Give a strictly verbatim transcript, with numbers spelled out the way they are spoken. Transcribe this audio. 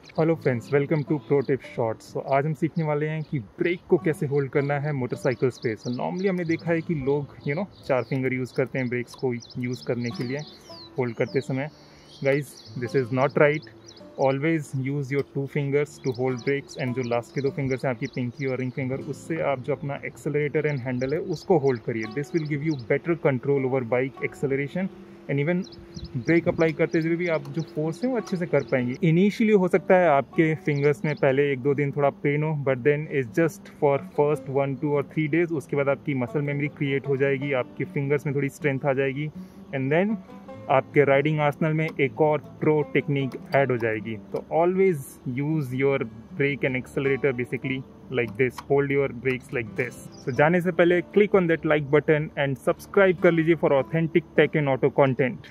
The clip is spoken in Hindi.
Hello friends, welcome to pro tip shorts. तो आज हम सीखने वाले हैं कि ब्रेक को कैसे होल्ड करना है मोटरसाइकिल्स पे। सो नॉर्मली हमने देखा है कि लोग यू नो चार फिंगर यूज़ करते हैं ब्रेक्स को यूज़ करने के लिए होल्ड करते समय। Guys, this is not right. Always use your two fingers to hold brakes, and जो लास्ट के दो फिंगर्स हैं आपकी पिंकी और रिंग फिंगर, उससे आप जो अपना एक्सेलरेटर एंड हैंडल है उसको होल्ड करिए। This will give you better control over bike acceleration, and even brake apply करते हुए भी आप जो फोर्स है वो अच्छे से कर पाएंगे। इनिशियली हो सकता है आपके फिंगर्स में पहले एक दो दिन थोड़ा पेन हो, but then is just for first one two और थ्री डेज। उसके बाद आपकी मसल मेमोरी क्रिएट हो जाएगी, आपके फिंगर्स में थोड़ी स्ट्रेंथ आ जाएगी, एंड देन आपके राइडिंग आर्सनल में एक और प्रो टेक्निक ऐड हो जाएगी। तो always use your brake and accelerator basically like this, hold your brakes like this. So जाने से पहले click on that like button and subscribe कर लीजिए for authentic tech and auto content.